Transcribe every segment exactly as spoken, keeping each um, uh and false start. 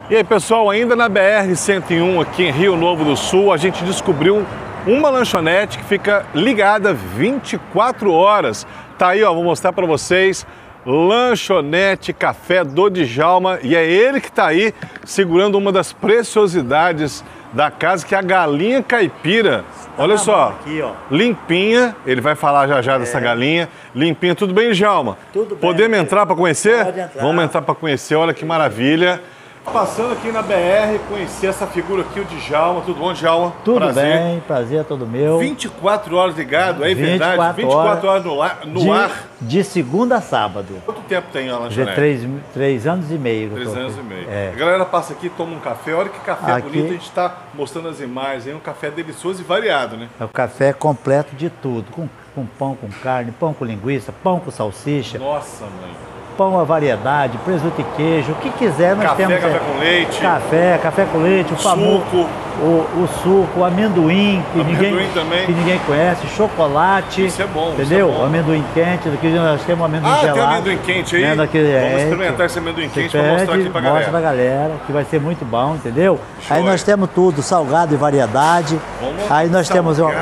E aí, pessoal, ainda na B R cento e um aqui em Rio Novo do Sul, a gente descobriu uma lanchonete que fica ligada vinte e quatro horas. Tá aí, ó, vou mostrar para vocês. Lanchonete Café do Djalma, e é ele que tá aí segurando uma das preciosidades da casa, que é a galinha caipira. Olha tá só, aqui, ó. Limpinha, ele vai falar já já é. dessa galinha. Limpinha, tudo bem, Djalma? Tudo bem. Podemos entrar para conhecer? Pode entrar. Vamos entrar para conhecer, olha que maravilha. Passando aqui na B R, conhecer essa figura aqui, o Djalma. Tudo bom, Djalma? Tudo prazer. bem, prazer é todo meu. vinte e quatro horas ligado, é verdade? vinte e quatro horas no, ar, no de, ar. De segunda a sábado. Quanto tempo tem a lanchonete? Já três, três anos e meio. Três anos e meio. É. A galera passa aqui, toma um café. Olha que café aqui, bonito, a gente está mostrando as imagens. É um café delicioso e variado, né? É o café completo de tudo. Com, com pão com carne, pão com linguiça, pão com salsicha. Nossa, mãe. Pão à variedade, presunto e queijo, o que quiser nós café, temos. Café com leite. Café, café com leite, o famoso. Suco. O, o suco, o amendoim, que, amendoim ninguém, também. que ninguém conhece, chocolate. Isso é bom. Entendeu? Isso é bom. O amendoim quente, aqui nós temos amendoim ah, gelado. Ah, tem amendoim quente aí? Né, daqui, Vamos é, experimentar esse amendoim quente para mostrar aqui pra galera. Mostra pra galera, que vai ser muito bom, entendeu? Show, aí nós é. temos tudo, salgado e variedade. Vamos aí nós temos ali,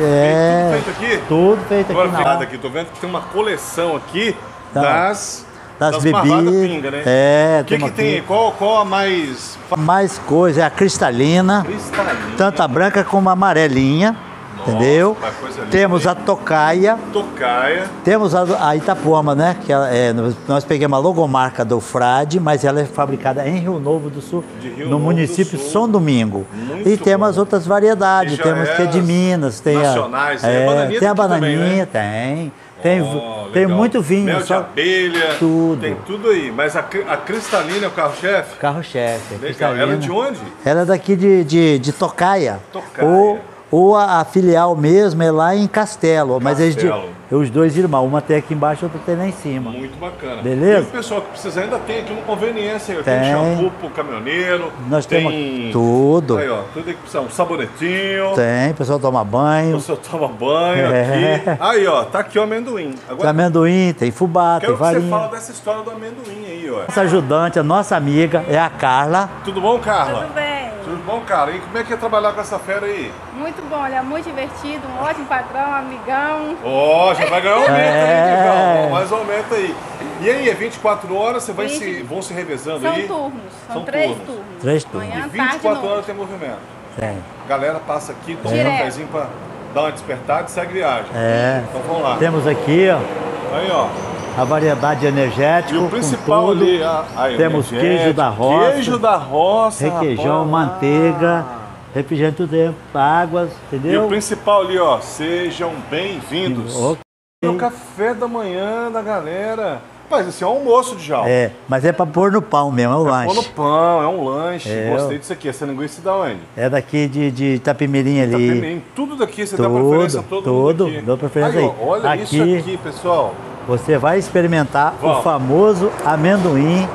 é, tudo feito aqui? Tudo feito Agora, aqui. Agora, aqui, tô vendo que tem uma coleção aqui então, das... Das, das bebidas pinga, né? É, o que, que tem? Qual, qual a mais... Mais coisa, é a cristalina, cristalina. Tanto a branca como a amarelinha. Nossa, entendeu? Temos a tocaia. Tocaia. Temos a, a Itapuama, né? Que ela, é, nós pegamos a logomarca do Frade, mas ela é fabricada em Rio Novo do Sul, Rio no Novo município Sul. São Domingo. Muito e temos bom. as outras variedades. Temos que é de Minas, tem nacionais, a, é, a bananinha tem a bananinha, também, né? tem. Tem, oh, tem muito vinho. Mel de só, abelha, tudo. Tem tudo aí. Mas a, a cristalina é o carro-chefe? Carro-chefe. Legal. Ela é de onde? Ela é daqui de, de, de Tocaia. Tocaia. Ou, ou a, a filial mesmo é lá em Castelo. Castelo. Mas eles, os dois irmãos, uma tem aqui embaixo, outra tem lá em cima. Muito bacana. Beleza? E o pessoal que precisa ainda tem aqui uma conveniência. Tem, tem shampoo pro caminhoneiro. Nós tem temos tudo. Aí, ó, tudo que precisa. Um sabonetinho. Tem, o pessoal toma banho. O pessoal toma banho é. aqui. Aí, ó, tá aqui o amendoim. Agora, tem amendoim, tem fubá, tem farinha. Quero que você fala dessa história do amendoim aí, ó. Nossa ajudante, a nossa amiga, é a Carla. Tudo bom, Carla? Tudo bem. Tudo bom, Carla? E como é que é trabalhar com essa fera aí? Muito bom, ele é muito divertido, um ótimo patrão, um amigão. Ó, oh, já vai ganhar um aumento é. aí, mais aumento aí. E aí, é vinte e quatro horas, você vai se, vão se revezando são aí? Turnos, são, são três turnos. turnos. Três turnos. Manhã, e vinte e quatro tarde, horas tem movimento. Tem. Galera passa aqui, toma um cafezinho pra dar uma despertada e segue viagem. É. Então vamos lá. Temos aqui, ó. Aí, ó. A variedade energética. E o principal ali, a, aí, temos queijo da roça. Queijo da roça. Requeijão, rapaz. manteiga, refrigerante do tempo, águas, entendeu? E o principal ali, ó. Sejam bem-vindos. Okay. O café da manhã da galera. Rapaz, esse é um almoço de Djalma. É, mas é pra pôr no pão mesmo, é um é lanche. Pôr no pão, é um lanche. É, Gostei disso aqui. Essa linguiça da onde? É daqui de, de Itapemirim ali. Itapemirim. Tudo daqui, você tudo, dá preferência a todo tudo, mundo aqui. dou preferência aí. aí. Ó, olha aqui, isso aqui, pessoal. Você vai experimentar Vamos. o famoso amendoim.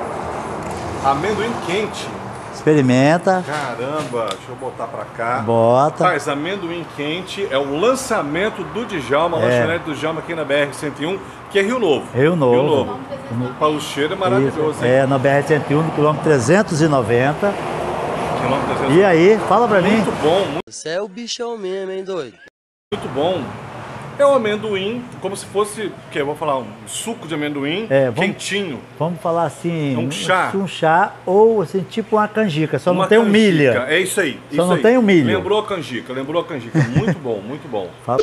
Amendoim quente. Experimenta. Caramba, deixa eu botar pra cá. Bota. Rapaz, amendoim quente é o lançamento do Djalma, a É. lanchonete do Djalma aqui na B R cento e um, que é Rio Novo. Rio Novo. Rio Novo. O cheiro é maravilhoso, Isso. hein? É, na B R cento e um, no quilômetro trezentos e noventa. Quilômetro trezentos. E aí, fala pra mim. Muito bom, muito, Você é o bichão mesmo, hein, doido? muito bom. É o amendoim, como se fosse, que eu vou falar, um suco de amendoim É, vamos- quentinho. Vamos falar assim. Um chá. Um chá ou assim, tipo uma canjica, só Uma não tem o canjica. milho. É isso aí. Só isso não aí. tem o milho. Lembrou a canjica, lembrou a canjica. Muito bom, muito bom. Fala.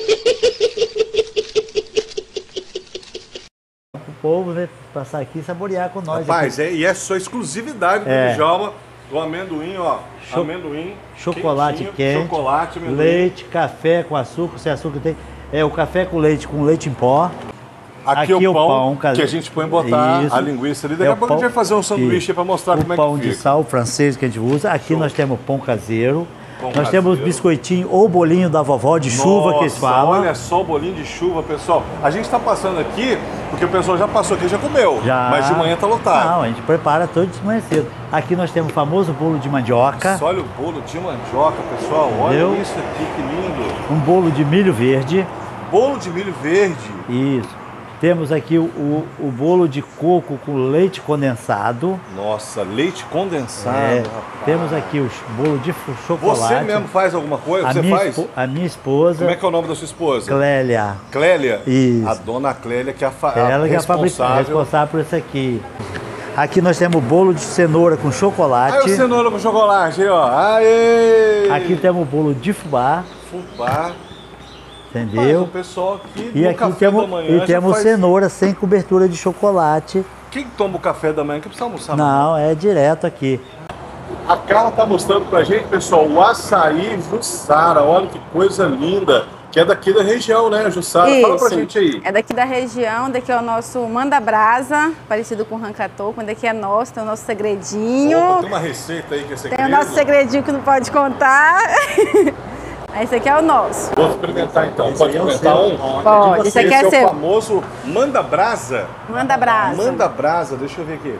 O povo vai passar aqui e saborear com nós. Rapaz, aqui. é, e é só exclusividade do É. Djalma, do amendoim, ó. Cho- amendoim, Chocolate quentinho, quente, chocolate, amendoim. leite, café com açúcar, sem açúcar tem. É o café com leite com leite em pó. Aqui, Aqui é o o pão, pão, cara. que a gente põe botar Isso. a linguiça ali. Daqui É a o pouco a gente pão- vai fazer um sanduíche Isso. aí pra mostrar o como é pão que de fica. sal francês que a gente usa. Aqui Show. nós temos pão caseiro. Pão nós temos caseiro. biscoitinho ou bolinho da vovó de chuva que eles Nossa, falam. olha só o bolinho de chuva, pessoal. A gente tá passando aqui, porque o pessoal já passou aqui e já comeu. Já. Mas de manhã tá lotado. Não, a gente prepara todo de manhã cedo. Aqui nós temos o famoso bolo de mandioca. Nossa, olha o bolo de mandioca, pessoal. Entendeu? Olha isso aqui, que lindo. Um bolo de milho verde. Bolo de milho verde. Isso. Temos aqui o, o, o bolo de coco com leite condensado. Nossa, leite condensado, É, rapaz. temos aqui os bolos de chocolate. Você mesmo faz alguma coisa? A Você minha, faz? espo- a minha esposa, Como é que é o nome da sua esposa? Clélia. Clélia? Isso. A dona Clélia, que é a, fa- Ela a que é a fabrica- responsável. responsável por isso aqui. Aqui nós temos o bolo de cenoura com chocolate. Aí o cenoura com chocolate, aí, ó. Aê! Aqui temos o bolo de fubá, Fubá. Mas entendeu? o pessoal aqui E no aqui café temos, da manhã e já temos faz... cenoura sem cobertura de chocolate. Quem toma o café da manhã que precisa almoçar? Não, é direto aqui. A Carla tá mostrando pra gente, pessoal, o açaí Jussara. Olha que coisa linda. Que é daqui da região, né, Jussara? Fala pra gente aí. É daqui da região, daqui é o nosso Manda Brasa, parecido com o Rancatoco, daqui é nosso, tem o nosso segredinho. Opa, tem uma receita aí que é segredo. Tem o nosso segredinho que não pode contar. Esse aqui é o nosso. Vou experimentar então. Esse Pode aí é o experimentar seu. um? Pode, esse aqui é Esse é o seu. famoso Manda Brasa. Manda Brasa. Manda Brasa, deixa eu ver aqui.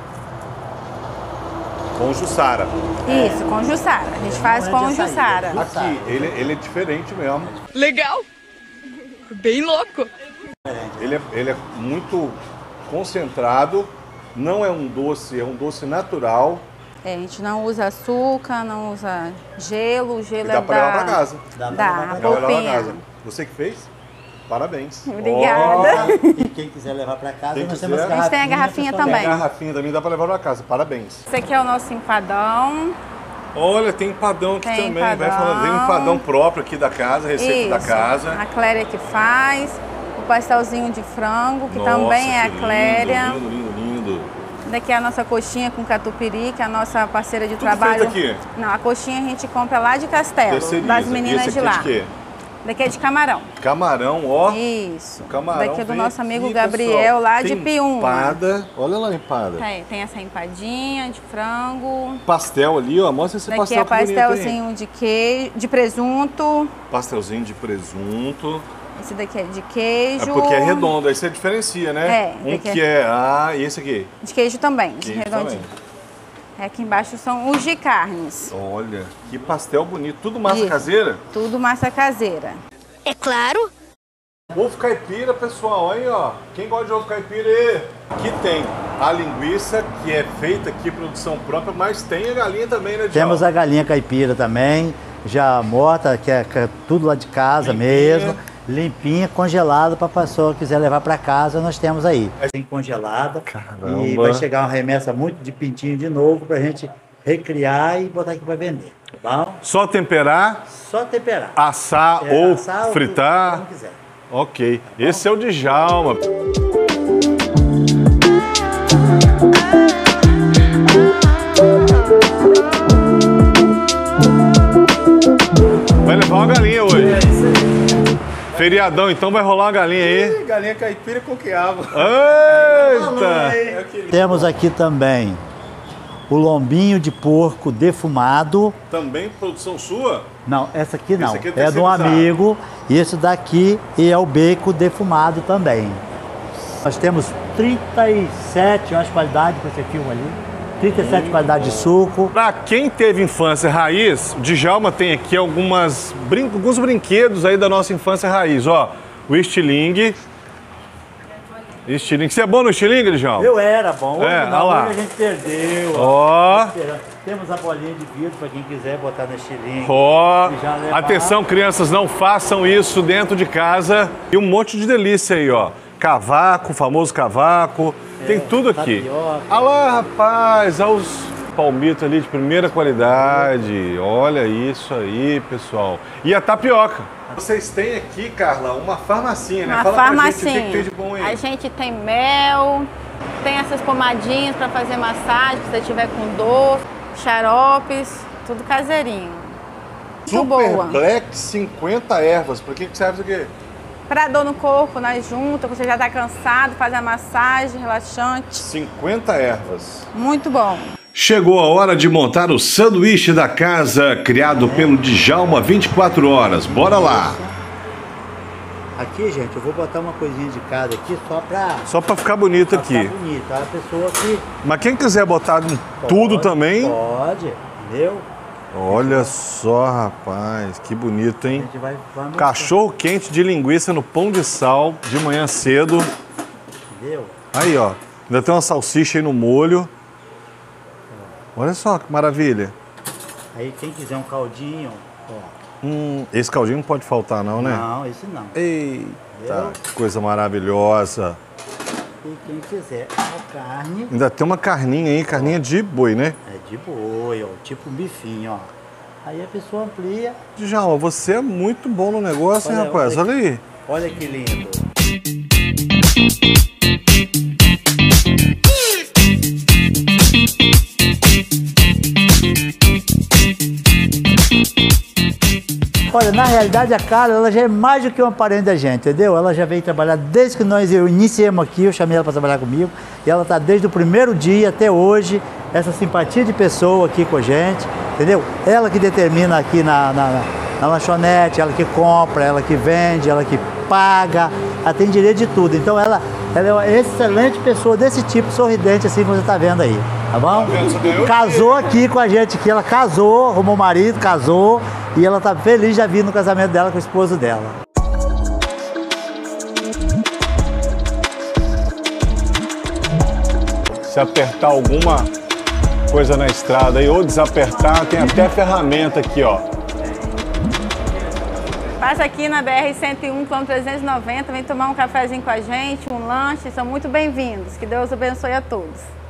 Com Jussara. Isso, com Jussara. A gente faz Não é com de açaí, Jussara. é de- Aqui, ele, ele é diferente mesmo. Legal! Bem louco! Ele é, ele é muito concentrado. Não é um doce, é um doce natural. É, a gente não usa açúcar, não usa gelo. O E gelo dá é pra da... levar pra casa. Dá pra Dá, levar a pra Dá pra levar pra polpinha. casa. Você que fez? Parabéns. Obrigada. E quem quiser levar para casa, Quem nós quiser. temos A gente tem a garrafinha pessoal. Ó, tem também. a garrafinha também, dá pra levar pra casa. Parabéns. Esse aqui é o nosso empadão. Olha, tem empadão aqui Tem também. Vai empadão. falando, tem um empadão próprio aqui da casa, receita da Isso, casa. a Cléria que faz. O pastelzinho de frango, que Nossa, também é a que Cléria. Lindo, lindo, lindo, lindo. Daqui é a nossa coxinha com catupiry, que é a nossa parceira de Tudo trabalho. feito aqui? Não, a coxinha a gente compra lá de Castelo, Terceiriza. das meninas Esse de aqui lá. é de quê? Daqui é de camarão. Camarão, ó. Isso. Camarão Daqui é do vem nosso aqui, amigo pessoal. Gabriel, lá de Tem Piúma. Empada. Olha lá a empada. Tem, tem essa empadinha de frango. Pastel ali, ó. Mostra esse Daqui pastel é que bonito, hein? pastelzinho de queijo, de presunto. Pastelzinho de presunto. Esse daqui é de queijo. É porque é redondo, aí você diferencia, né? É, um daqui é- que é... Ah, e esse aqui? De queijo também, de Queijo redondinho. também. É, aqui embaixo são os de carnes. Olha, que pastel bonito. Tudo massa Isso. caseira? Tudo massa caseira. É claro! Ovo caipira, pessoal, aí ó. Quem gosta de ovo caipira aí? Aqui tem a linguiça, que é feita aqui, produção própria, mas tem a galinha também, né, Djalma? Temos a galinha caipira também, já morta, que é, que é tudo lá de casa Limpinha. mesmo. Limpinha, congelada, para a pessoa que quiser levar para casa, nós temos aí. Tem congelada. Caramba. E vai chegar uma remessa muito de pintinho de novo para a gente recriar e botar aqui para vender. Tá bom? Só temperar, Só temperar. assar É, ou assar fritar. como quiser. Ok. Esse é o Djalma. Vai levar uma galinha hoje. Feriadão, então vai rolar uma galinha aí. Galinha caipira com quiabo. Eita! Temos aqui também o lombinho de porco defumado. Também produção sua? Não, essa aqui não. Esse aqui é é de um terceirizado. amigo. E esse daqui e é o bacon defumado também. Nós temos trinta e sete, eu acho, qualidade para esse filme ali. trinta e sete qualidade de suco. Pra quem teve infância raiz, o Djalma tem aqui algumas brin... alguns brinquedos aí da nossa infância raiz. Ó, o estilingue. Estilingue. Você é bom no estilingue, Djalma? Eu era bom, hoje É, não, olha lá. hoje a gente perdeu. Ó. Temos a bolinha de vidro para quem quiser botar no estilingue. Ó, E já levar. atenção crianças, não façam isso dentro de casa. E um monte de delícia aí, ó. Cavaco, famoso cavaco, tem tudo aqui. tapioca. Olha lá, rapaz, olha os palmitos ali de primeira qualidade. Olha isso aí, pessoal. E a tapioca. Vocês têm aqui, Carla, uma farmacinha, né? Uma Fala pra gente farmacinha. o que, que tem de bom aí. A gente tem mel, tem essas pomadinhas para fazer massagem, se você tiver com dor, xaropes, tudo caseirinho. Muito Super boa. Black cinquenta ervas. Pra que que serve isso aqui? Para dor no corpo, nós juntas, você já está cansado, faz a massagem relaxante. cinquenta ervas. Muito bom. Chegou a hora de montar o sanduíche da casa, criado pelo Djalma vinte e quatro horas. Bora lá! Aqui, gente, eu vou botar uma coisinha de cada aqui só para Só pra ficar bonito aqui. ficar bonito. A pessoa que Mas quem quiser botar em tudo pode, também... Pode, entendeu? Olha só, rapaz, que bonito, A hein? gente vai, vai mostrar. Cachorro quente de linguiça no pão de sal, de manhã cedo. entendeu? Aí, ó. Ainda tem uma salsicha aí no molho. Olha só que maravilha. Aí quem quiser um caldinho, ó. Hum, esse caldinho não pode faltar não, né? Não, esse não. Eita, Entendeu? que coisa maravilhosa. E quem quiser a carne, Ainda tem uma carninha aí, carninha de boi, né? é de boi, ó, tipo um bifinho, ó. Aí a pessoa amplia. Djalma, você é muito bom no negócio, hein, Olha, rapaz? olha Olha aí. Olha que lindo. Olha, na realidade a Carla, ela já é mais do que uma parente da gente, entendeu? Ela já veio trabalhar desde que nós iniciamos aqui, eu chamei ela para trabalhar comigo, e ela está desde o primeiro dia até hoje, essa simpatia de pessoa aqui com a gente, entendeu? Ela que determina aqui na, na, na lanchonete, ela que compra, ela que vende, ela que paga, ela tem direito de tudo. Então ela, ela é uma excelente pessoa desse tipo, sorridente assim como você está vendo aí, tá bom? Casou aqui com a gente aqui, ela casou, arrumou marido, casou, e ela tá feliz de vir no casamento dela com o esposo dela. Se apertar alguma coisa na estrada aí ou desapertar, tem até ferramenta aqui, ó. Passa aqui na B R cento e um, quilômetro trezentos e noventa, vem tomar um cafezinho com a gente, um lanche, são muito bem-vindos. Que Deus abençoe a todos.